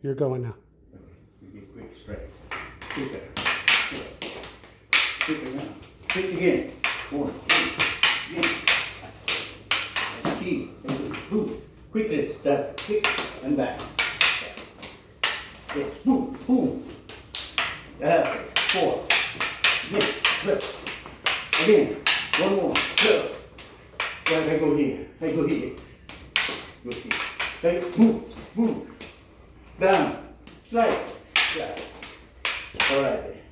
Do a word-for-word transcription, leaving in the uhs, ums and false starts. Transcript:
You're going now. Okay. Get quick, straight. Quicker. Quicker now. Quick again. One, two, again. That's key. Boom. Quickly. Start. Quick and back. Yes. Boom. Boom. Uh, four. Again. Good. Again. One more. Good. Right, I go here. I go here. Go here. Right. Move. Move. Down. Slide. Slide. All right.